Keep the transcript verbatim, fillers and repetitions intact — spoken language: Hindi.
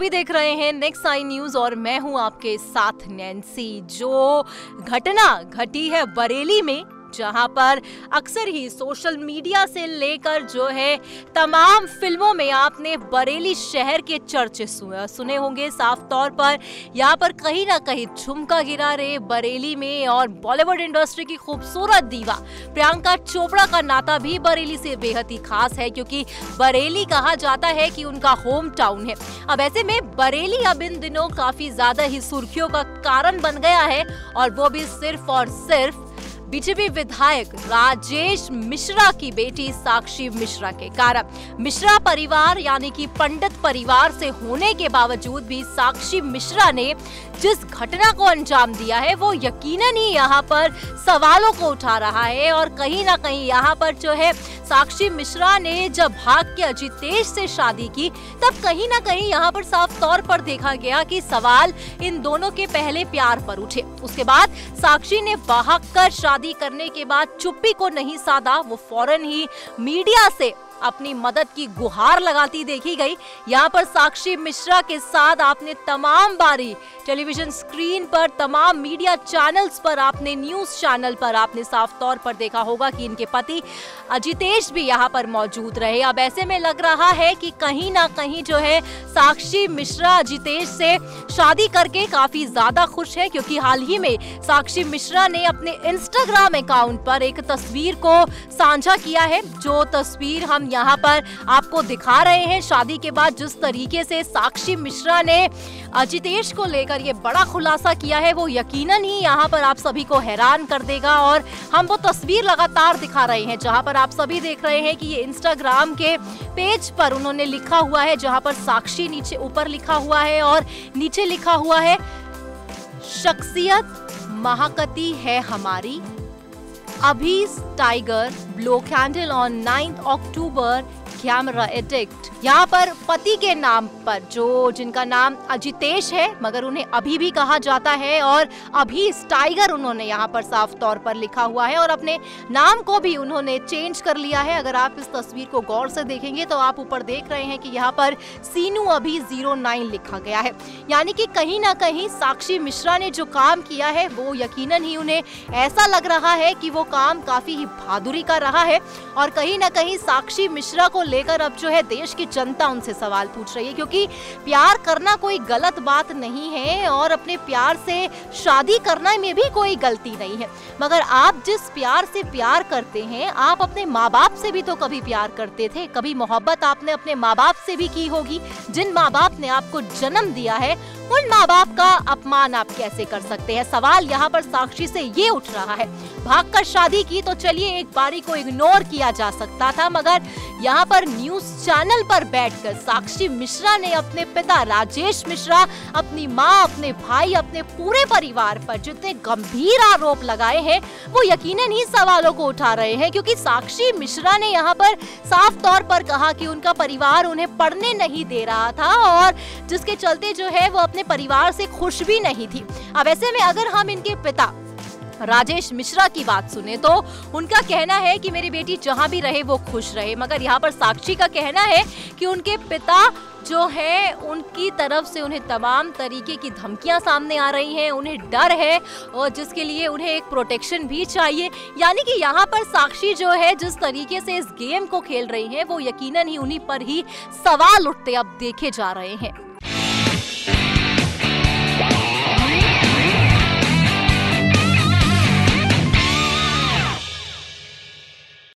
सभी देख रहे हैं नेक्स्ट आई न्यूज और मैं हूं आपके साथ नैन्सी। जो घटना घटी है बरेली में, जहां पर अक्सर ही सोशल मीडिया से लेकर जो है तमाम फिल्मों में आपने बरेली शहर के चर्चे सुने होंगे। साफ तौर पर यहां पर कहीं ना कहीं झुमका गिरा रहे बरेली में और बॉलीवुड इंडस्ट्री की खूबसूरत दीवा प्रियंका चोपड़ा का नाता भी बरेली से बेहद ही खास है, क्योंकि बरेली कहा जाता है कि उनका होम टाउन है। अब ऐसे में बरेली अब इन दिनों काफी ज्यादा ही सुर्खियों का कारण बन गया है, और वो भी सिर्फ और सिर्फ बीजेपी विधायक राजेश मिश्रा की बेटी साक्षी मिश्रा के कारण। मिश्रा परिवार यानी कि पंडित परिवार से होने के बावजूद भी साक्षी मिश्रा ने जिस घटना को अंजाम दिया है वो यकीनन ही यहाँ पर सवालों को उठा रहा है। और कहीं ना कहीं यहाँ पर जो है साक्षी मिश्रा ने जब भाग के अजितेश से शादी की, तब कहीं ना कहीं यहाँ पर साफ तौर पर देखा गया कि सवाल इन दोनों के पहले प्यार पर उठे। उसके बाद साक्षी ने भाग कर शादी करने के बाद चुप्पी को नहीं साधा, वो फौरन ही मीडिया से अपनी मदद की गुहार लगाती देखी गई। यहाँ पर साक्षी मिश्रा के साथ आपने तमाम बारी टेलीविजन स्क्रीन पर, तमाम मीडिया चैनल्स पर, आपने न्यूज चैनल पर आपने साफ तौर पर देखा होगा कि इनके पति अजितेश भी यहाँ पर मौजूद रहे। अब ऐसे में लग रहा है कि कहीं ना कहीं जो है साक्षी मिश्रा अजितेश से शादी करके काफी ज्यादा खुश है, क्योंकि हाल ही में साक्षी मिश्रा ने अपने इंस्टाग्राम अकाउंट पर एक तस्वीर को साझा किया है। जो तस्वीर हम यहाँ पर आपको दिखा रहे हैं, शादी के बाद जिस तरीके से साक्षी मिश्रा ने अजितेश को लेकर ये बड़ा खुलासा किया है, वो यकीनन ही यहाँ पर आप सभी को हैरान कर देगा। और हम वो तस्वीर लगातार दिखा रहे हैं जहाँ पर आप सभी देख रहे हैं कि ये इंस्टाग्राम के पेज पर उन्होंने लिखा हुआ है, जहाँ पर साक्षी नीचे ऊपर लिखा हुआ है और नीचे लिखा हुआ है शख्सियत महाकती है हमारी, अभी tiger blow candle on ninth October camera addict. यहाँ पर पति के नाम पर, जो जिनका नाम अजितेश है मगर उन्हें अभी भी कहा जाता है, और अभी टाइगर उन्होंने यहाँ पर साफ तौर पर लिखा हुआ है, और अपने नाम को भी उन्होंने चेंज कर लिया है। अगर आप इस तस्वीर को गौर से देखेंगे तो आप ऊपर देख रहे हैं कि यहाँ पर सीनू अभी जीरो नाइन लिखा गया है। यानी कि कहीं ना कहीं साक्षी मिश्रा ने जो काम किया है वो यकीनन ही उन्हें ऐसा लग रहा है कि वो काम काफी ही बहादुरी का रहा है। और कहीं ना कहीं साक्षी मिश्रा को लेकर अब जो है देश की जनता उनसे सवाल पूछ रही है, क्योंकि प्यार करना कोई गलत बात नहीं है और अपने प्यार से शादी करना में भी कोई गलती नहीं है, मगर आप जिस प्यार से प्यार करते हैं, आप अपने माँ बाप से भी तो कभी प्यार करते थे, कभी मोहब्बत आपने अपने माँ बाप से भी की होगी। जिन माँ बाप ने आपको जन्म दिया है उन माँ बाप का अपमान आप कैसे कर सकते हैं? सवाल यहाँ पर साक्षी से ये उठ रहा है। भागकर शादी की तो चलिए एक बारी को इग्नोर किया जा सकता था, मगर यहाँ पर न्यूज चैनल पर बैठकर साक्षी मिश्रा ने अपने पिता राजेश मिश्रा, अपनी माँ, अपने भाई, अपने पूरे परिवार पर जितने गंभीर आरोप लगाए हैं वो यकीनन ही सवालों को उठा रहे हैं। क्योंकि साक्षी मिश्रा ने यहाँ पर साफ तौर पर कहा कि उनका परिवार उन्हें पढ़ने नहीं दे रहा था, और जिसके चलते जो है वो अपने परिवार से खुश भी नहीं थी। अब ऐसे में अगर हम इनके पिता राजेश मिश्रा की बात सुने तो उनका कहना है कि मेरी बेटी जहां भी रहे वो खुश रहे, मगर यहाँ पर साक्षी का कहना है कि उनके पिता जो है उनकी तरफ से उन्हें तमाम तरीके की धमकियां सामने आ रही हैं, उन्हें डर है और जिसके लिए उन्हें एक प्रोटेक्शन भी चाहिए। यानी कि यहाँ पर साक्षी जो है जिस तरीके से इस गेम को खेल रही है वो यकीनन ही उन्हीं पर ही सवाल उठते अब देखे जा रहे हैं।